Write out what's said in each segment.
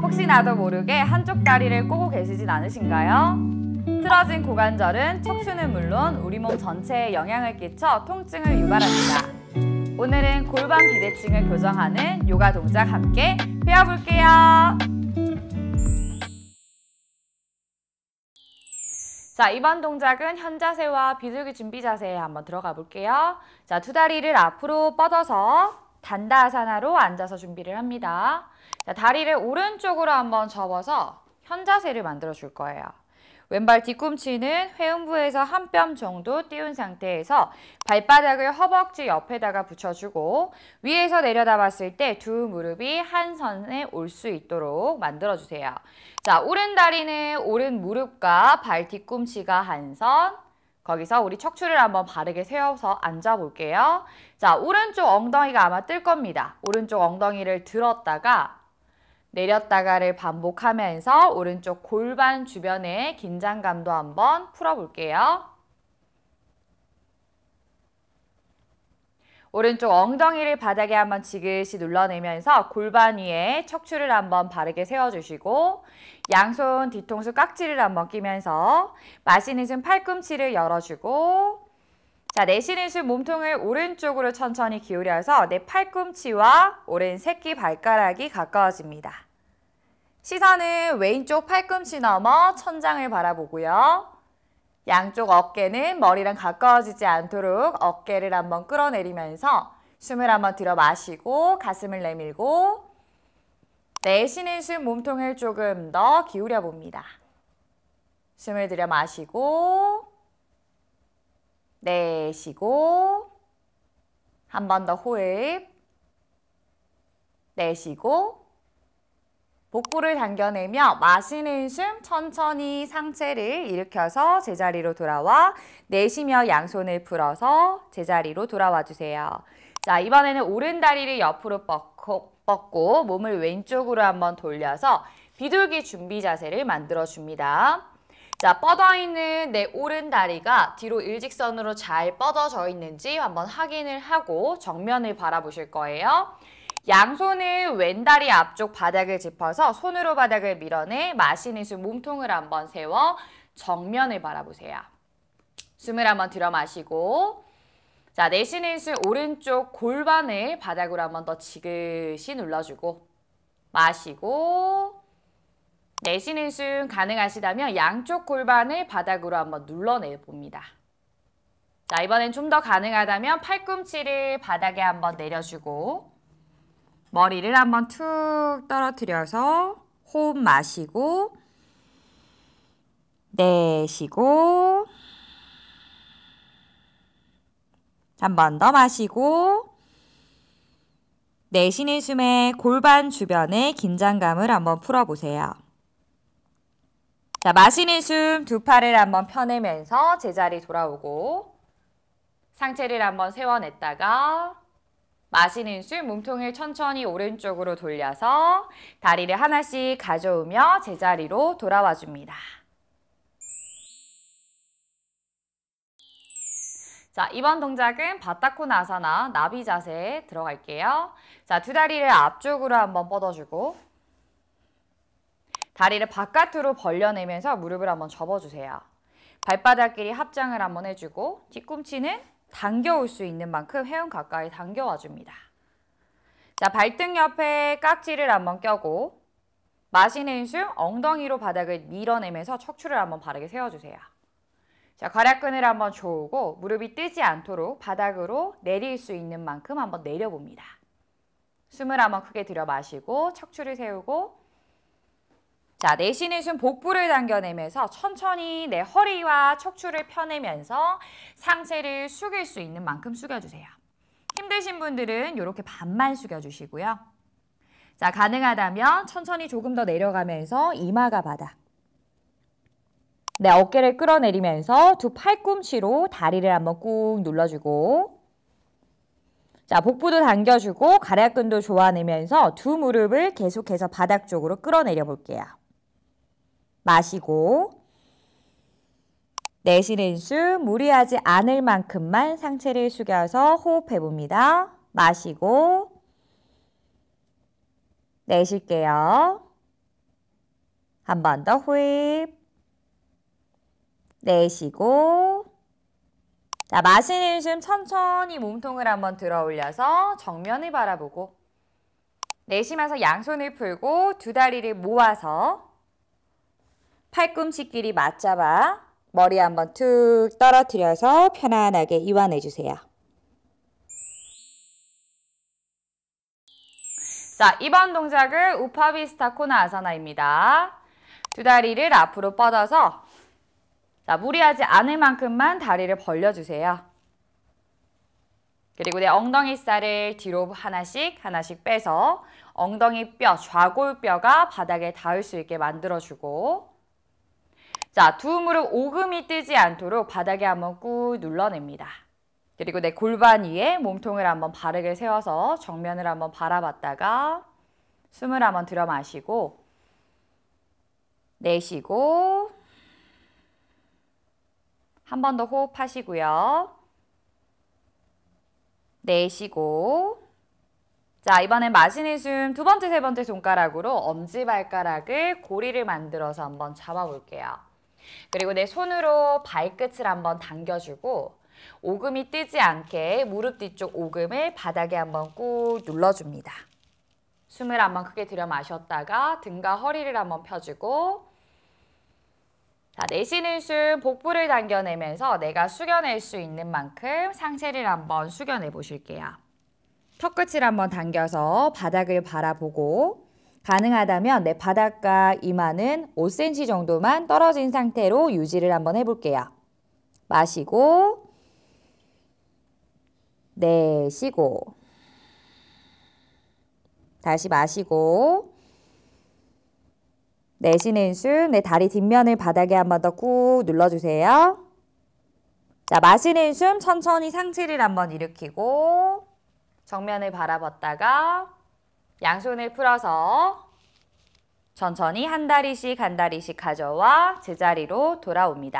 혹시 나도 모르게 한쪽 다리를 꼬고 계시진 않으신가요? 틀어진 고관절은 척추는 물론 우리 몸 전체에 영향을 끼쳐 통증을 유발합니다. 오늘은 골반 비대칭을 교정하는 요가 동작 함께 배워볼게요. 자, 이번 동작은 현자세와 비둘기 준비 자세에 한번 들어가 볼게요. 자, 두 다리를 앞으로 뻗어서 단다아사나로 앉아서 준비를 합니다. 자, 다리를 오른쪽으로 한번 접어서 현자세를 만들어 줄 거예요. 왼발 뒤꿈치는 회음부에서 한 뼘 정도 띄운 상태에서 발바닥을 허벅지 옆에다가 붙여주고 위에서 내려다 봤을 때 두 무릎이 한 선에 올 수 있도록 만들어주세요. 자, 오른 다리는 오른 무릎과 발 뒤꿈치가 한 선, 거기서 우리 척추를 한번 바르게 세워서 앉아볼게요. 자, 오른쪽 엉덩이가 아마 뜰 겁니다. 오른쪽 엉덩이를 들었다가 내렸다가를 반복하면서 오른쪽 골반 주변의 긴장감도 한번 풀어볼게요. 오른쪽 엉덩이를 바닥에 한번 지그시 눌러내면서 골반 위에 척추를 한번 바르게 세워주시고 양손 뒤통수 깍지를 한번 끼면서 마시는 숨 팔꿈치를 열어주고 자, 내쉬는 숨 몸통을 오른쪽으로 천천히 기울여서 내 팔꿈치와 오른 새끼 발가락이 가까워집니다. 시선은 왼쪽 팔꿈치 넘어 천장을 바라보고요. 양쪽 어깨는 머리랑 가까워지지 않도록 어깨를 한번 끌어내리면서 숨을 한번 들여 마시고 가슴을 내밀고 내쉬는 숨 몸통을 조금 더 기울여 봅니다. 숨을 들여 마시고 내쉬고 한 번 더 호흡 내쉬고 복부를 당겨내며 마시는 숨 천천히 상체를 일으켜서 제자리로 돌아와 내쉬며 양손을 풀어서 제자리로 돌아와 주세요. 자, 이번에는 오른 다리를 옆으로 뻗고 몸을 왼쪽으로 한번 돌려서 비둘기 준비 자세를 만들어 줍니다. 자, 뻗어있는 내 오른 다리가 뒤로 일직선으로 잘 뻗어져 있는지 한번 확인을 하고 정면을 바라보실 거예요. 양손을 왼다리 앞쪽 바닥을 짚어서 손으로 바닥을 밀어내 마시는 숨 몸통을 한번 세워 정면을 바라보세요. 숨을 한번 들여 마시고 자, 내쉬는 숨 오른쪽 골반을 바닥으로 한번 더 지그시 눌러주고 마시고 내쉬는 숨 가능하시다면 양쪽 골반을 바닥으로 한번 눌러내 봅니다. 자, 이번엔 좀 더 가능하다면 팔꿈치를 바닥에 한번 내려주고 머리를 한번 툭 떨어뜨려서 호흡 마시고 내쉬고 한 번 더 마시고 내쉬는 숨에 골반 주변의 긴장감을 한번 풀어보세요. 자, 마시는 숨 두 팔을 한번 펴내면서 제자리 돌아오고 상체를 한번 세워냈다가 마시는 숨 몸통을 천천히 오른쪽으로 돌려서 다리를 하나씩 가져오며 제자리로 돌아와 줍니다. 자, 이번 동작은 바타코나사나 나비 자세에 들어갈게요. 자, 두 다리를 앞쪽으로 한번 뻗어주고 다리를 바깥으로 벌려내면서 무릎을 한번 접어주세요. 발바닥끼리 합장을 한번 해주고 뒤꿈치는 당겨올 수 있는 만큼 회음 가까이 당겨와 줍니다. 자, 발등 옆에 깍지를 한번 껴고 마시는 숨 엉덩이로 바닥을 밀어내면서 척추를 한번 바르게 세워주세요. 자, 괄약근을 한번 조우고 무릎이 뜨지 않도록 바닥으로 내릴 수 있는 만큼 한번 내려봅니다. 숨을 한번 크게 들여 마시고 척추를 세우고 자, 내쉬는 숨 복부를 당겨내면서 천천히 내 허리와 척추를 펴내면서 상체를 숙일 수 있는 만큼 숙여주세요. 힘드신 분들은 이렇게 반만 숙여주시고요. 자, 가능하다면 천천히 조금 더 내려가면서 이마가 바닥. 내 어깨를 끌어내리면서 두 팔꿈치로 다리를 한번 꾹 눌러주고 자, 복부도 당겨주고 가략근도 조아내면서 두 무릎을 계속해서 바닥 쪽으로 끌어내려 볼게요. 마시고 내쉬는 숨 무리하지 않을 만큼만 상체를 숙여서 호흡해 봅니다. 마시고 내쉴게요. 한 번 더 호흡. 내쉬고. 자, 마시는 숨 천천히 몸통을 한번 들어 올려서 정면을 바라보고. 내쉬면서 양손을 풀고 두 다리를 모아서 팔꿈치끼리 맞잡아 머리 한번 툭 떨어뜨려서 편안하게 이완해주세요. 자, 이번 동작은 우파비스타 코나 아사나입니다. 두 다리를 앞으로 뻗어서 자, 무리하지 않을 만큼만 다리를 벌려주세요. 그리고 내 엉덩이 살을 뒤로 하나씩 빼서 엉덩이 뼈, 좌골뼈가 바닥에 닿을 수 있게 만들어주고 자, 두 무릎 오금이 뜨지 않도록 바닥에 한번 꾹 눌러냅니다. 그리고 내 골반 위에 몸통을 한번 바르게 세워서 정면을 한번 바라봤다가 숨을 한번 들여 마시고 내쉬고 한 번 더 호흡하시고요. 내쉬고 자, 이번엔 마시는 숨 두 번째, 세 번째 손가락으로 엄지발가락을 고리를 만들어서 한번 잡아볼게요. 그리고 내 손으로 발끝을 한번 당겨주고 오금이 뜨지 않게 무릎 뒤쪽 오금을 바닥에 한번 꾹 눌러줍니다. 숨을 한번 크게 들여 마셨다가 등과 허리를 한번 펴주고 자, 내쉬는 숨 복부를 당겨내면서 내가 숙여낼 수 있는 만큼 상체를 한번 숙여내 보실게요. 턱끝을 한번 당겨서 바닥을 바라보고 가능하다면 내 바닥과 이마는 5cm 정도만 떨어진 상태로 유지를 한번 해볼게요. 마시고 내쉬고 다시 마시고 내쉬는 숨 내 다리 뒷면을 바닥에 한번 더 꾹 눌러주세요. 자, 마시는 숨 천천히 상체를 한번 일으키고 정면을 바라봤다가 양손을 풀어서 천천히 한 다리씩 가져와 제자리로 돌아옵니다.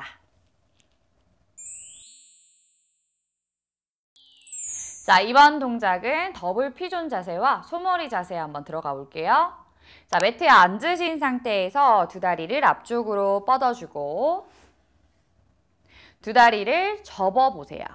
자, 이번 동작은 더블 피존 자세와 소머리 자세에 한번 들어가 볼게요. 자, 매트에 앉으신 상태에서 두 다리를 앞쪽으로 뻗어주고 두 다리를 접어보세요.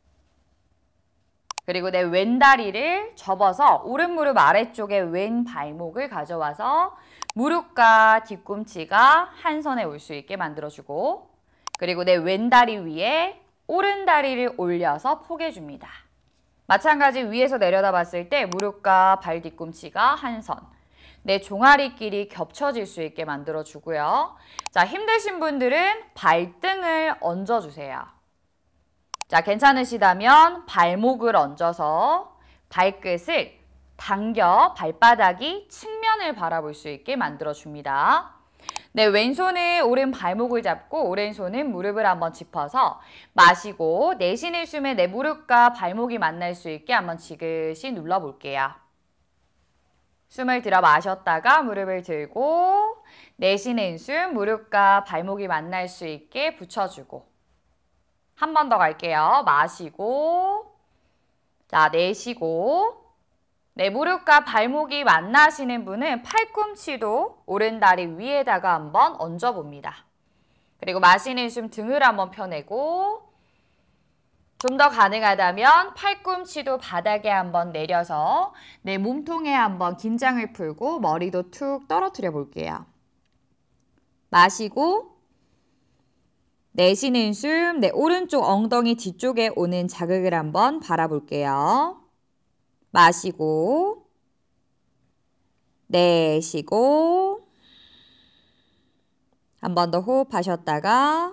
그리고 내 왼다리를 접어서 오른 무릎 아래쪽에 왼 발목을 가져와서 무릎과 뒤꿈치가 한 선에 올 수 있게 만들어주고 그리고 내 왼다리 위에 오른 다리를 올려서 포개줍니다. 마찬가지 위에서 내려다 봤을 때 무릎과 발 뒤꿈치가 한 선, 내 종아리끼리 겹쳐질 수 있게 만들어주고요. 자, 힘드신 분들은 발등을 얹어주세요. 자, 괜찮으시다면 발목을 얹어서 발끝을 당겨 발바닥이 측면을 바라볼 수 있게 만들어줍니다. 네, 왼손은 오른 발목을 잡고 오른손은 무릎을 한번 짚어서 마시고 내쉬는 숨에 내 무릎과 발목이 만날 수 있게 한번 지그시 눌러볼게요. 숨을 들여 마셨다가 무릎을 들고 내쉬는 숨 무릎과 발목이 만날 수 있게 붙여주고 한 번 더 갈게요. 마시고 자, 내쉬고 내 무릎과 발목이 만나시는 분은 팔꿈치도 오른 다리 위에다가 한번 얹어봅니다. 그리고 마시는 숨 등을 한번 펴내고 좀 더 가능하다면 팔꿈치도 바닥에 한번 내려서 내 몸통에 한번 긴장을 풀고 머리도 툭 떨어뜨려 볼게요. 마시고 내쉬는 숨 내 오른쪽 엉덩이 뒤쪽에 오는 자극을 한번 바라볼게요. 마시고 내쉬고 한 번 더 호흡하셨다가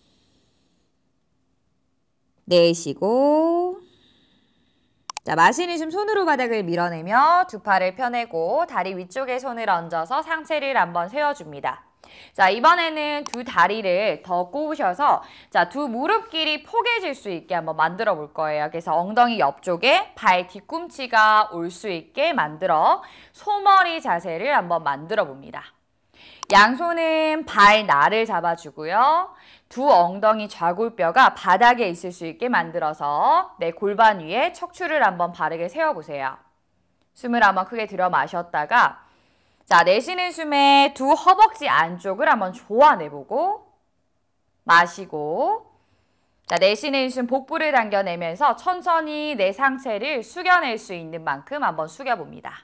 내쉬고 자, 마시는 숨 손으로 바닥을 밀어내며 두 팔을 펴내고 다리 위쪽에 손을 얹어서 상체를 한번 세워줍니다. 자, 이번에는 두 다리를 더 꼬으셔서 자, 두 무릎끼리 포개질 수 있게 한번 만들어 볼 거예요. 그래서 엉덩이 옆쪽에 발 뒤꿈치가 올 수 있게 만들어 소머리 자세를 한번 만들어 봅니다. 양손은 발 날을 잡아주고요. 두 엉덩이 좌골뼈가 바닥에 있을 수 있게 만들어서 내 골반 위에 척추를 한번 바르게 세워보세요. 숨을 한번 크게 들여 마셨다가 자, 내쉬는 숨에 두 허벅지 안쪽을 한번 조아내보고 마시고 자, 내쉬는 숨 복부를 당겨내면서 천천히 내 상체를 숙여낼 수 있는 만큼 한번 숙여봅니다.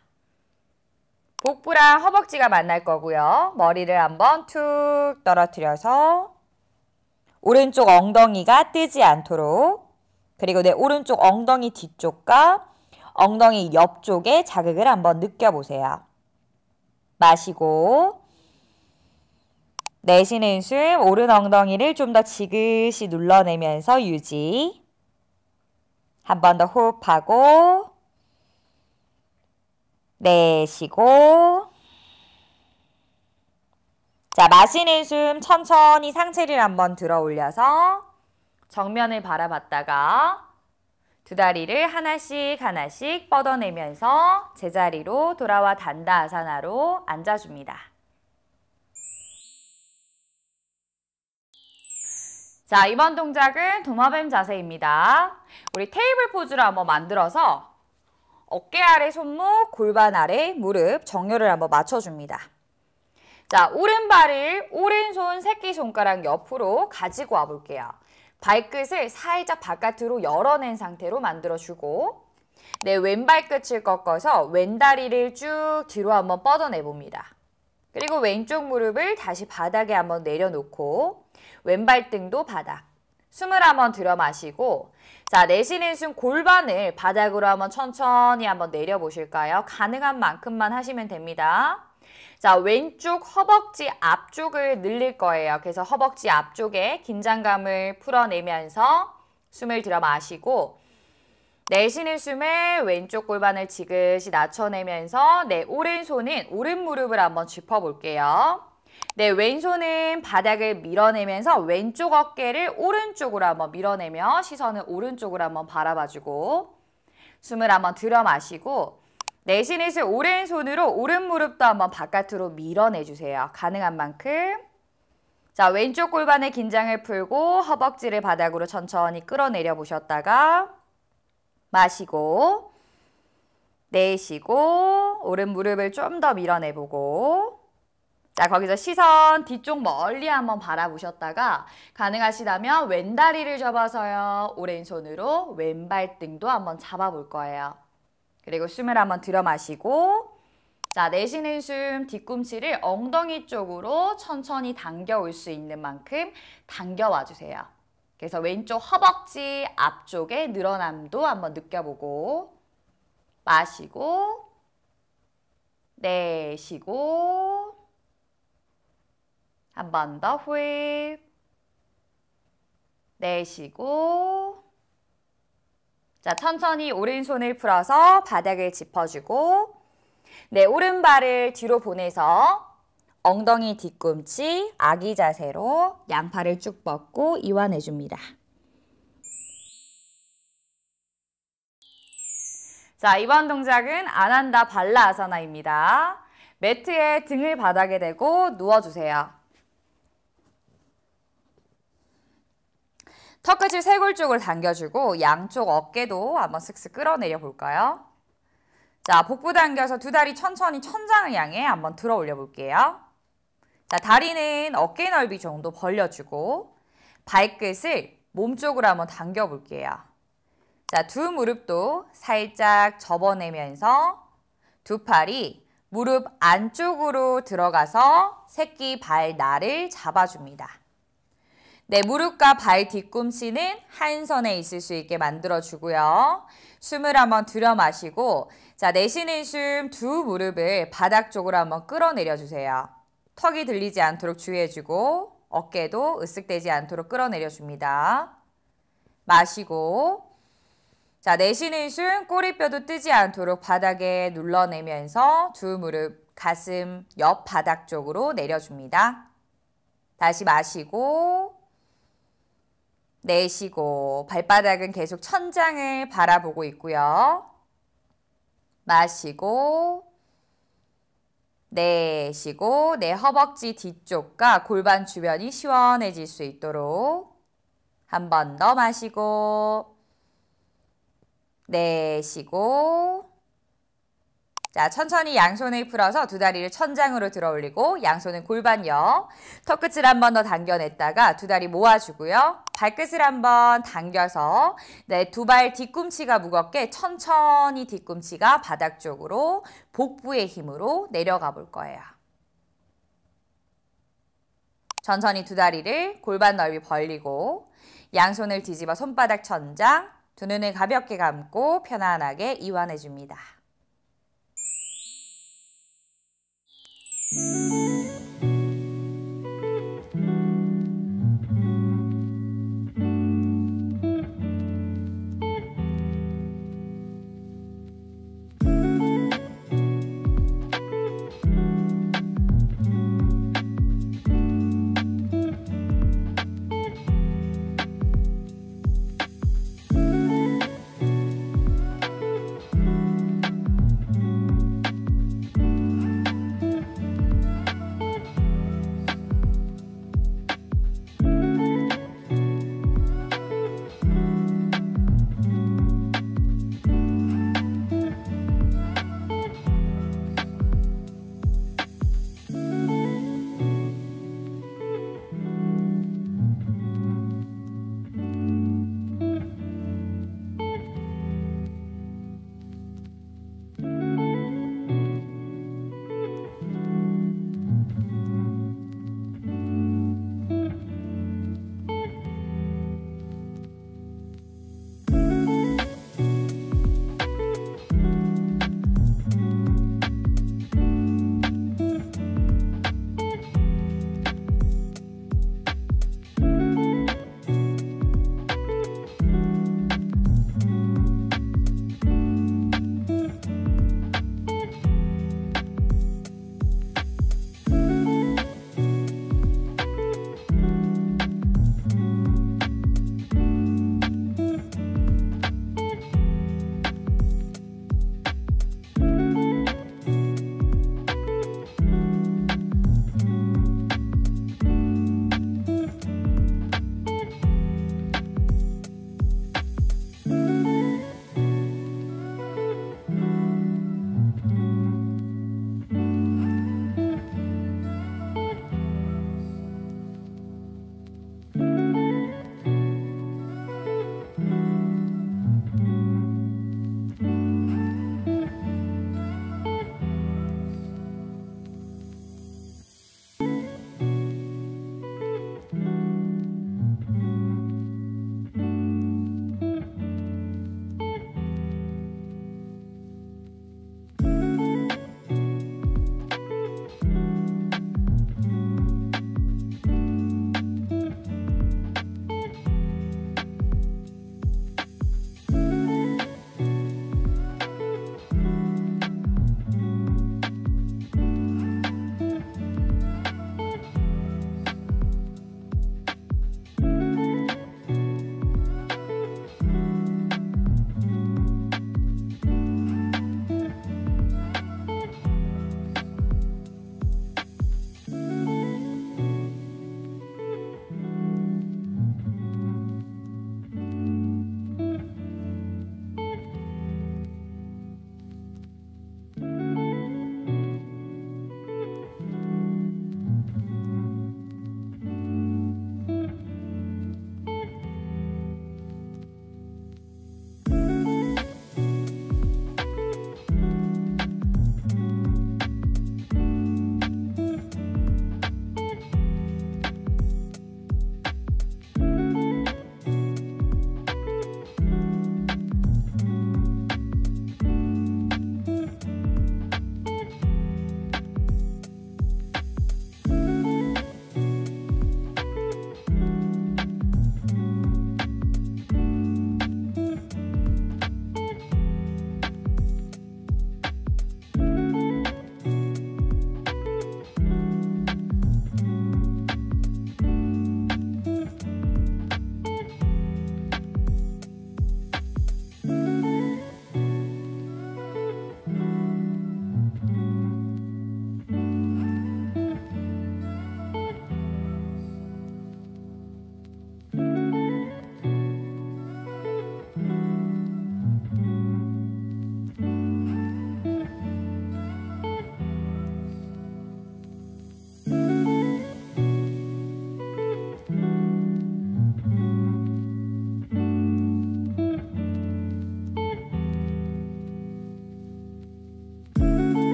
복부랑 허벅지가 만날 거고요. 머리를 한번 툭 떨어뜨려서 오른쪽 엉덩이가 뜨지 않도록 그리고 내 오른쪽 엉덩이 뒤쪽과 엉덩이 옆쪽에 자극을 한번 느껴보세요. 마시고 내쉬는 숨 오른 엉덩이를 좀 더 지그시 눌러내면서 유지. 한 번 더 호흡하고 내쉬고 자, 마시는 숨 천천히 상체를 한번 들어 올려서 정면을 바라봤다가 두 다리를 하나씩 하나씩 뻗어내면서 제자리로 돌아와 단다아사나로 앉아줍니다. 자, 이번 동작은 도마뱀 자세입니다. 우리 테이블 포즈를 한번 만들어서 어깨 아래 손목, 골반 아래 무릎 정렬을 한번 맞춰줍니다. 자, 오른발을 오른손 새끼손가락 옆으로 가지고 와볼게요. 발끝을 살짝 바깥으로 열어낸 상태로 만들어주고 내 왼발끝을 꺾어서 왼다리를 쭉 뒤로 한번 뻗어내봅니다. 그리고 왼쪽 무릎을 다시 바닥에 한번 내려놓고 왼발등도 바닥. 숨을 한번 들여 마시고 자, 내쉬는 숨 골반을 바닥으로 한번 천천히 한번 내려보실까요? 가능한 만큼만 하시면 됩니다. 자, 왼쪽 허벅지 앞쪽을 늘릴 거예요. 그래서 허벅지 앞쪽에 긴장감을 풀어내면서 숨을 들여 마시고 내쉬는 숨에 왼쪽 골반을 지그시 낮춰내면서 내 오른손은 오른 무릎을 한번 짚어볼게요. 내 왼손은 바닥을 밀어내면서 왼쪽 어깨를 오른쪽으로 한번 밀어내며 시선을 오른쪽으로 한번 바라봐주고 숨을 한번 들여 마시고 내쉬는 숨 오른손으로 오른 무릎도 한번 바깥으로 밀어내주세요. 가능한 만큼. 자, 왼쪽 골반의 긴장을 풀고 허벅지를 바닥으로 천천히 끌어내려 보셨다가 마시고 내쉬고 오른 무릎을 좀 더 밀어내보고 자, 거기서 시선 뒤쪽 멀리 한번 바라보셨다가 가능하시다면 왼다리를 접어서요. 오른손으로 왼발등도 한번 잡아볼 거예요. 그리고 숨을 한번 들여 마시고 자, 내쉬는 숨 뒤꿈치를 엉덩이 쪽으로 천천히 당겨올 수 있는 만큼 당겨와 주세요. 그래서 왼쪽 허벅지 앞쪽의 늘어남도 한번 느껴보고 마시고 내쉬고 한 번 더 호흡 내쉬고 자, 천천히 오른손을 풀어서 바닥을 짚어주고 내 오른발을 뒤로 보내서 엉덩이 뒤꿈치 아기 자세로 양팔을 쭉 뻗고 이완해줍니다. 자, 이번 동작은 아난다 발라아사나입니다. 매트에 등을 바닥에 대고 누워주세요. 턱끝을 쇄골 쪽으로 당겨주고 양쪽 어깨도 한번 슥슥 끌어내려 볼까요? 자, 복부 당겨서 두 다리 천천히 천장을 향해 한번 들어 올려 볼게요. 자, 다리는 어깨 넓이 정도 벌려주고 발끝을 몸쪽으로 한번 당겨 볼게요. 자, 두 무릎도 살짝 접어내면서 두 팔이 무릎 안쪽으로 들어가서 새끼 발 날을 잡아줍니다. 내 무릎과 발 뒤꿈치는 한 선에 있을 수 있게 만들어주고요. 숨을 한번 들여 마시고 자, 내쉬는 숨 두 무릎을 바닥 쪽으로 한번 끌어내려주세요. 턱이 들리지 않도록 주의해주고 어깨도 으쓱대지 않도록 끌어내려줍니다. 마시고 자, 내쉬는 숨 꼬리뼈도 뜨지 않도록 바닥에 눌러내면서 두 무릎 가슴 옆 바닥 쪽으로 내려줍니다. 다시 마시고 내쉬고 발바닥은 계속 천장을 바라보고 있고요. 마시고 내쉬고 내 허벅지 뒤쪽과 골반 주변이 시원해질 수 있도록 한 번 더 마시고 내쉬고 자, 천천히 양손을 풀어서 두 다리를 천장으로 들어 올리고 양손은 골반 옆, 턱끝을 한 번 더 당겨냈다가 두 다리 모아주고요. 발끝을 한번 당겨서 네, 두 발 뒤꿈치가 무겁게 천천히 뒤꿈치가 바닥 쪽으로 복부의 힘으로 내려가 볼 거예요. 천천히 두 다리를 골반 넓이 벌리고 양손을 뒤집어 손바닥 천장, 두 눈을 가볍게 감고 편안하게 이완해 줍니다.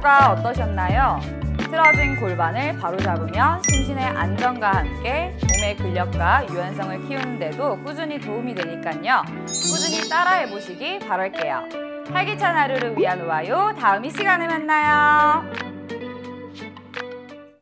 하루가 어떠셨나요? 틀어진 골반을 바로잡으면 심신의 안정과 함께 몸의 근력과 유연성을 키우는데도 꾸준히 도움이 되니까요. 꾸준히 따라해보시기 바랄게요. 활기찬 하루를 위한 우아요. 다음 이 시간에 만나요.